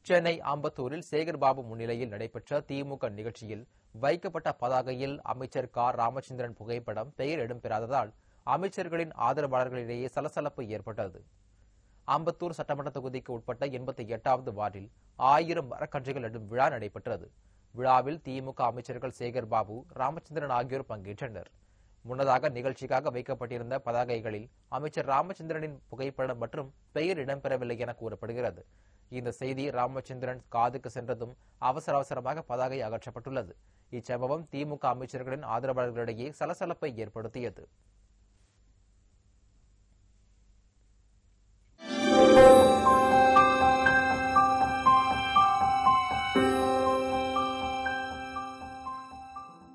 சென்னை ஆம்பத்தூரில் சேகர்பாபு முன்னிலையில் நடைபெற்ற திமுக நிகழ்ச்சியில் வைக்கப்பட்ட பதாகையில் அமைச்சர் ராமச்சந்திரன் புகைப்படம் பெயர் இடம்பெறாததால் அமைச்சர்களின் ஆதரவாளர்களிடையே சலசலப்பு ஏற்பட்டது. ஆம்பத்தூர் சட்டமன்ற தொகுதிக்கு உட்பட்ட 88வது வார்டில் 1000 மரக்கன்றுகள் நடும் விழா நடைபெற்றது. விழாவில் திமுக அமைச்சர்கள் சேகர்பாபு, ராமச்சந்திரன் ஆகியோர் பங்கேற்றனர். முன்னதாக நிகழ்ச்சிக்காக வைக்கப்பட்டிருந்த பதாகைகளில் அமைச்சர் ராமச்சந்திரனின் புகைப்படம் மற்றும் பெயர் இடம்பெறவில்லை என கூறப்படுகிறது. இந்த செய்தி ராமச்சந்திரன் காதுக்கு சென்றதும் அவசரமாக பதாகை அகற்றப்பட்டுள்ளது. இச்சம்பவம் திமுக அமைச்சர்களின் ஆதரவாளர்களிடையே சலசலப்பை ஏற்படுத்தியது.